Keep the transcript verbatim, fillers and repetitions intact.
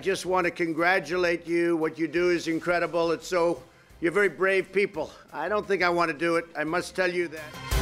just want to congratulate you. What you do is incredible. It's so, you're very brave people. I don't think I want to do it. I must tell you that.